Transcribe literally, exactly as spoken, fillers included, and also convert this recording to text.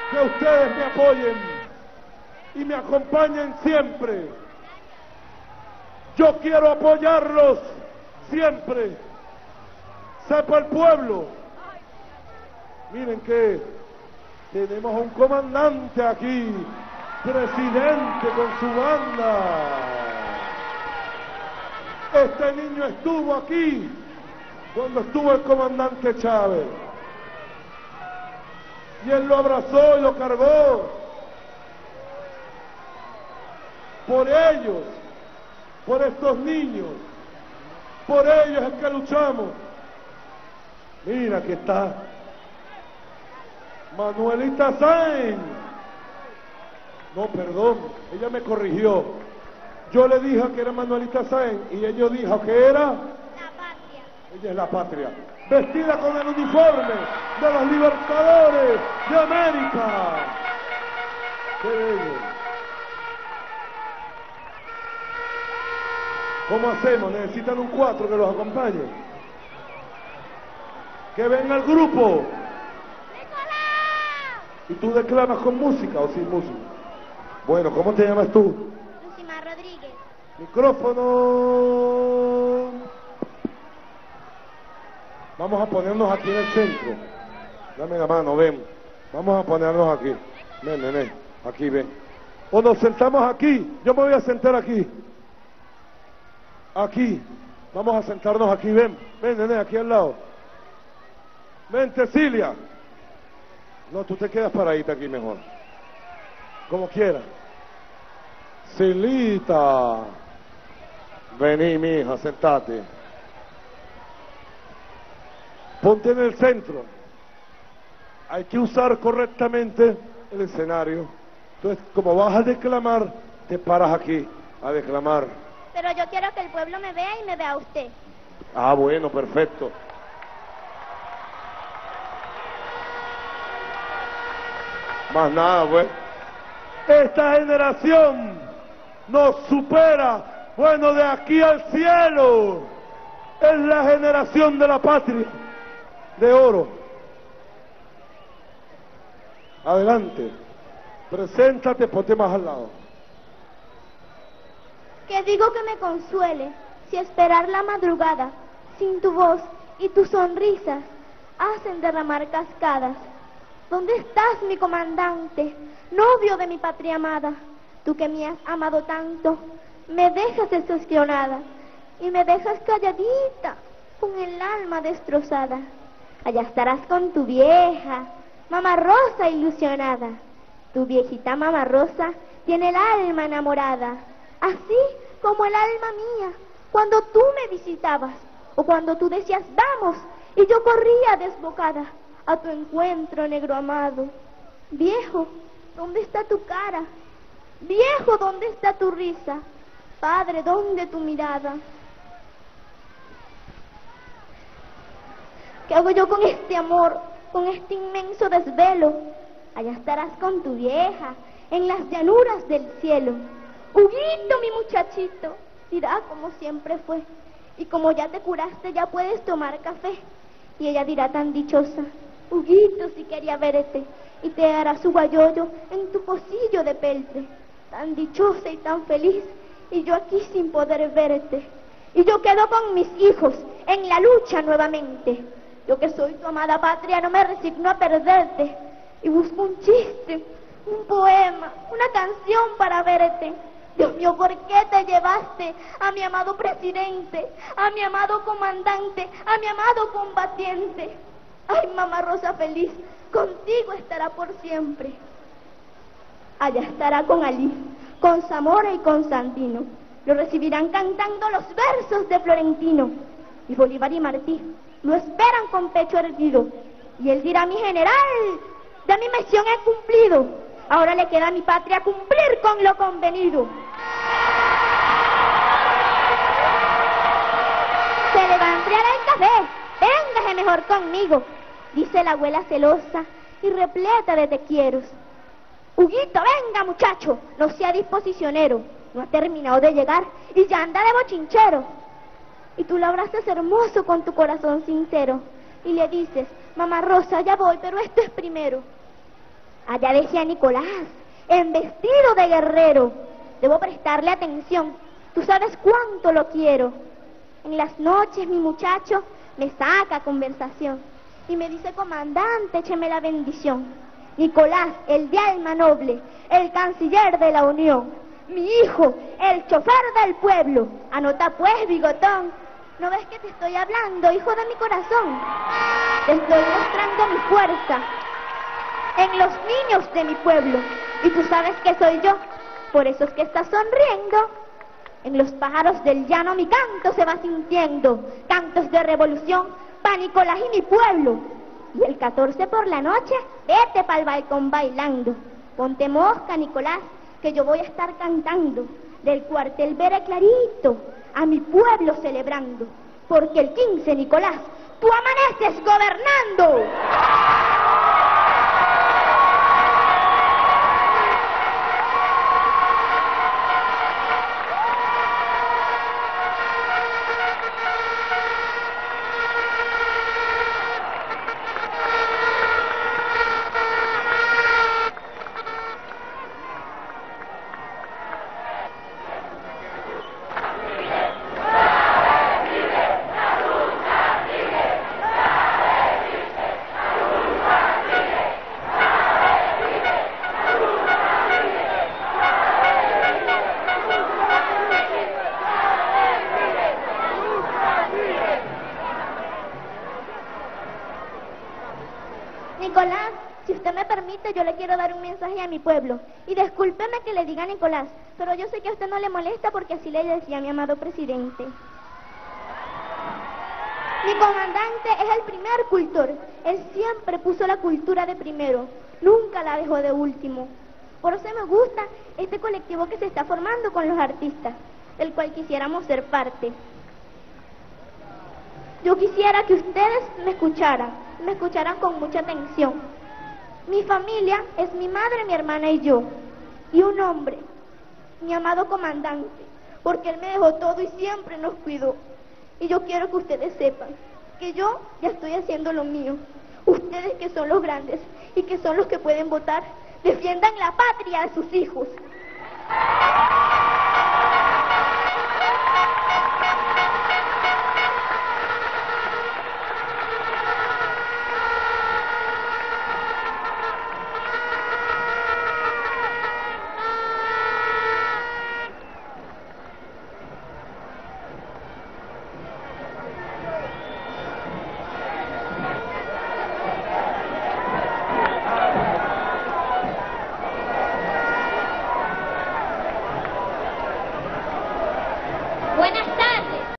que ustedes me apoyen y me acompañen siempre. Yo quiero apoyarlos siempre. Sepa el pueblo. Miren que tenemos a un comandante aquí, presidente con su banda. Este niño estuvo aquí cuando estuvo el comandante Chávez. Y él lo abrazó y lo cargó. Por ellos, por estos niños, por ellos es que luchamos. Mira que está Manuelita Sáenz. No, perdón, ella me corrigió. Yo le dije que era Manuelita Sáenz y ella dijo que era La patria. Ella es la patria, vestida con el uniforme de los libertadores de América. ¡Qué bello! ¿Cómo hacemos? Necesitan un cuatro que los acompañe. Que venga el grupo. ¡Nicolás! ¿Y tú declamas con música o sin música? Bueno, ¿cómo te llamas tú? Lucimar Rodríguez. Micrófono. Vamos a ponernos aquí en el centro. Dame la mano, ven. Vamos a ponernos aquí. Ven, nene, aquí, ven. O nos sentamos aquí. Yo me voy a sentar aquí. Aquí. Vamos a sentarnos aquí, ven. Ven, nene, aquí al lado. Ven, Cecilia. No, tú te quedas paradita aquí mejor. Como quieras. Silita. Vení, mija, sentate. Ponte en el centro. Hay que usar correctamente el escenario. Entonces, como vas a declamar, te paras aquí a declamar. Pero yo quiero que el pueblo me vea y me vea a usted. Ah, bueno, perfecto. Más nada, pues. Esta generación nos supera, bueno, de aquí al cielo. Es la generación de la patria, de oro. Adelante. Preséntate, ponte más al lado. Que digo que me consuele si esperar la madrugada sin tu voz y tus sonrisas hacen derramar cascadas. ¿Dónde estás, mi comandante, novio de mi patria amada? Tú que me has amado tanto, me dejas decepcionada y me dejas calladita con el alma destrozada. Allá estarás con tu vieja, mamá Rosa ilusionada. Tu viejita mamá Rosa tiene el alma enamorada, así como el alma mía, cuando tú me visitabas, o cuando tú decías vamos, y yo corría desbocada a tu encuentro, negro amado. Viejo, ¿dónde está tu cara? Viejo, ¿dónde está tu risa? Padre, ¿dónde tu mirada? ¿Qué hago yo con este amor, con este inmenso desvelo? Allá estarás con tu vieja, en las llanuras del cielo. Huguito, mi muchachito, dirá como siempre fue. Y como ya te curaste, ya puedes tomar café. Y ella dirá tan dichosa, Huguito, si quería verte. Y te hará su guayoyo en tu pocillo de peltre. Tan dichosa y tan feliz, y yo aquí sin poder verte. Y yo quedo con mis hijos en la lucha nuevamente. Yo que soy tu amada patria no me resigno a perderte. Y busco un chiste, un poema, una canción para verte. Dios mío, ¿por qué te llevaste a mi amado presidente, a mi amado comandante, a mi amado combatiente? Ay, mamá Rosa feliz, contigo estará por siempre. Allá estará con Ali, con Zamora y con Sandino. Lo recibirán cantando los versos de Florentino. Y Bolívar y Martí lo esperan con pecho erguido. Y él dirá, mi general, ya mi misión he cumplido. Ahora le queda a mi patria cumplir con lo convenido. Se le va a enfriar el café. Véngase mejor conmigo, dice la abuela celosa y repleta de te quieros. Huguito, venga muchacho, no sea disposicionero. No ha terminado de llegar y ya anda de bochinchero. Y tú lo abrazas hermoso con tu corazón sincero y le dices, mamá Rosa, ya voy, pero esto es primero. Allá decía Nicolás, en vestido de guerrero. Debo prestarle atención, tú sabes cuánto lo quiero. En las noches mi muchacho me saca conversación y me dice: comandante, écheme la bendición. Nicolás, el de alma noble, el canciller de la Unión, mi hijo, el chofer del pueblo. Anota pues, bigotón, ¿no ves que te estoy hablando, hijo de mi corazón? Te estoy mostrando mi fuerza en los niños de mi pueblo, y tú sabes que soy yo, por eso es que estás sonriendo. En los pájaros del llano mi canto se va sintiendo, cantos de revolución pa' Nicolás y mi pueblo. Y el catorce por la noche, vete pa'l balcón bailando. Ponte mosca, Nicolás, que yo voy a estar cantando. Del cuartel veré clarito a mi pueblo celebrando, porque el quince, Nicolás, tú amaneces gobernando. Nicolás, si usted me permite, yo le quiero dar un mensaje a mi pueblo. Y discúlpeme que le diga a Nicolás, pero yo sé que a usted no le molesta porque así le decía a mi amado presidente. Mi comandante es el primer cultor. Él siempre puso la cultura de primero, nunca la dejó de último. Por eso me gusta este colectivo que se está formando con los artistas, del cual quisiéramos ser parte. Yo quisiera que ustedes me escucharan, me escucharan con mucha atención. Mi familia es mi madre, mi hermana y yo. Y un hombre, mi amado comandante, porque él me dejó todo y siempre nos cuidó. Y yo quiero que ustedes sepan que yo ya estoy haciendo lo mío. Ustedes, que son los grandes y que son los que pueden votar, defiendan la patria de sus hijos.